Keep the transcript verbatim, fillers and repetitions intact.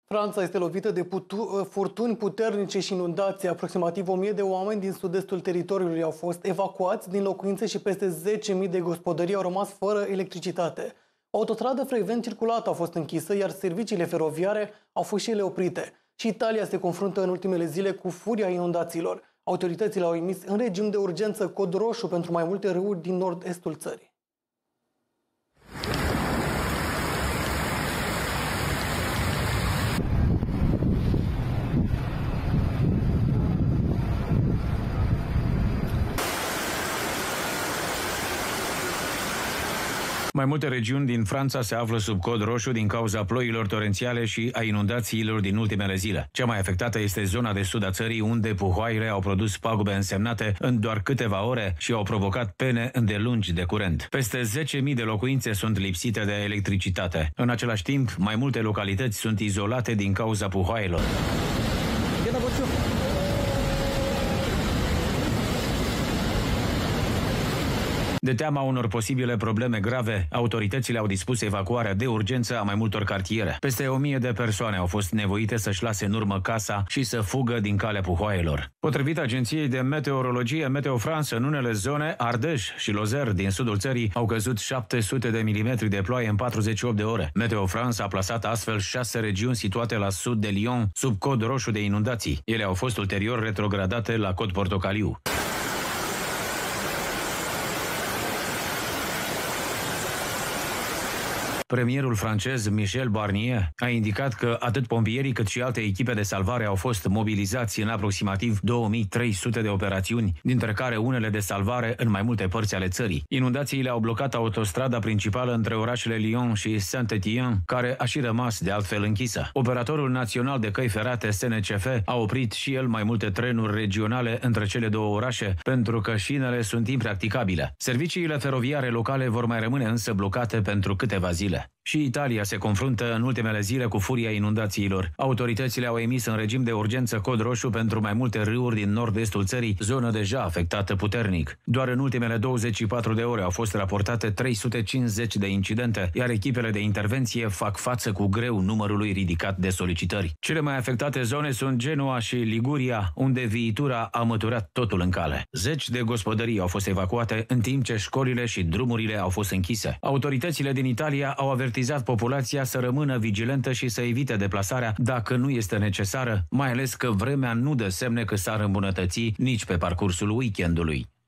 Franța este lovită de putu furtuni puternice și inundații. Aproximativ o mie de oameni din sud-estul teritoriului au fost evacuați din locuințe și peste zece mii de gospodării au rămas fără electricitate. O autostradă frecvent circulată a fost închisă, iar serviciile feroviare au fost și ele oprite. Și Italia se confruntă în ultimele zile cu furia inundațiilor. Autoritățile au emis în regim de urgență cod roșu pentru mai multe râuri din nord-estul țării. Mai multe regiuni din Franța se află sub cod roșu din cauza ploilor torențiale și a inundațiilor din ultimele zile. Cea mai afectată este zona de sud a țării, unde puhoaiele au produs pagube însemnate în doar câteva ore și au provocat pene îndelungi de curent. Peste zece mii de locuințe sunt lipsite de electricitate. În același timp, mai multe localități sunt izolate din cauza puhoaielor. De teama unor posibile probleme grave, autoritățile au dispus evacuarea de urgență a mai multor cartiere. Peste o mie de persoane au fost nevoite să-și lase în urmă casa și să fugă din calea puhoaielor. Potrivit agenției de meteorologie Meteo France, în unele zone, Ardèche și Lozère din sudul țării au căzut șapte sute de milimetri de ploaie în patruzeci și opt de ore. Meteo France a plasat astfel șase regiuni situate la sud de Lyon sub cod roșu de inundații. Ele au fost ulterior retrogradate la cod portocaliu. Premierul francez Michel Barnier a indicat că atât pompierii cât și alte echipe de salvare au fost mobilizați în aproximativ două mii trei sute de operațiuni, dintre care unele de salvare în mai multe părți ale țării. Inundațiile au blocat autostrada principală între orașele Lyon și Saint-Étienne, care a și rămas de altfel închisă. Operatorul național de căi ferate S N C F a oprit și el mai multe trenuri regionale între cele două orașe, pentru că șinele sunt impracticabile. Serviciile feroviare locale vor mai rămâne însă blocate pentru câteva zile. Și Italia se confruntă în ultimele zile cu furia inundațiilor. Autoritățile au emis în regim de urgență cod roșu pentru mai multe râuri din nord-estul țării, zonă deja afectată puternic. Doar în ultimele douăzeci și patru de ore au fost raportate trei sute cincizeci de incidente, iar echipele de intervenție fac față cu greu numărului ridicat de solicitări. Cele mai afectate zone sunt Genoa și Liguria, unde viitura a măturat totul în cale. Zeci de gospodării au fost evacuate, în timp ce școlile și drumurile au fost închise. Autoritățile din Italia au avertizat populația să rămână vigilentă și să evite deplasarea dacă nu este necesară, mai ales că vremea nu dă semne că s-ar îmbunătăți nici pe parcursul weekendului.